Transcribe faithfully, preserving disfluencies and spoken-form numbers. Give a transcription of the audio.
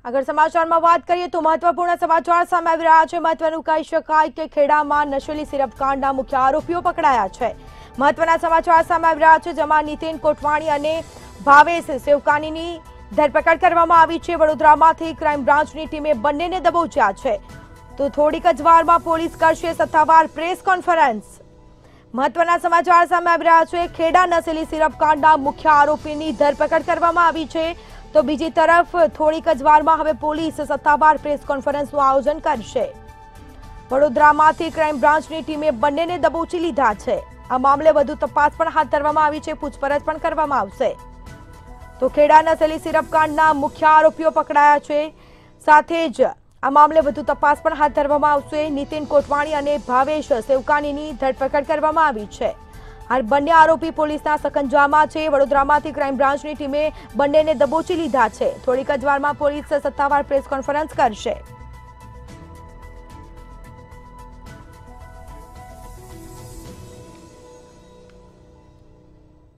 આગળ સમાચારમાં વાત કરીએ તો મહત્વપૂર્ણ સમાચાર સામે આવી રહ્યા છે। મહત્વનું કહી શકાય કે ખેડામાં નશીલી સિરપ કાંડના મુખ્ય આરોપીઓ પકડાયા છે। મહત્વના સમાચાર સામે આવી રહ્યા છે, જેમાં નીતિન કોટવાણી અને ભાવેશ સેવકાનીની ધરપકડ કરવામાં આવી છે। વડોદરામાંથી ક્રાઇમ બ્રાન્ચની ટીમે બંનેને દબોચ્યા છે, તો થોડીક જ વારમાં પોલીસ કરશે સત્તાવાર પ્રેસ કોન્ફરન્સ। મહત્વના સમાચાર સામે આવી રહ્યા છે, ખેડા નશીલી સિરપ કાંડના મુખ્ય આરોપીની ધરપકડ કરવામાં આવી છે, તો બીજી તરફ થોડીક જ વારમાં હવે પોલીસ સત્તાવાર પ્રેસ કોન્ફરન્સનું આયોજન કરશે। વડોદરામાંથી ક્રાઇમ બ્રાન્ચની ટીમે બંનેને દબોચી લીધા છે। આ મામલે વધુ તપાસ પણ હાથ ધરવામાં આવી છે, પૂછપરછ પણ કરવામાં આવશે। તો ખેડા નશીલી સિરપ કાંડના મુખ્ય આરોપીઓ પકડાયા છે, સાથે જ આ મામલે વધુ તપાસ પણ હાથ ધરવામાં આવશે। નીતિન કોટવાણી અને ભાવેશ સેવકાનીની ધરપકડ કરવામાં આવી છે। હાલ બંને આરોપી પોલીસના સકંજામાં છે। વડોદરામાંથી ક્રાઇમ બ્રાન્ચની ટીમે બંનેને દબોચી લીધા છે। થોડીક જ વારમાં પોલીસ સત્તાવાર પ્રેસ કોન્ફરન્સ કરશે।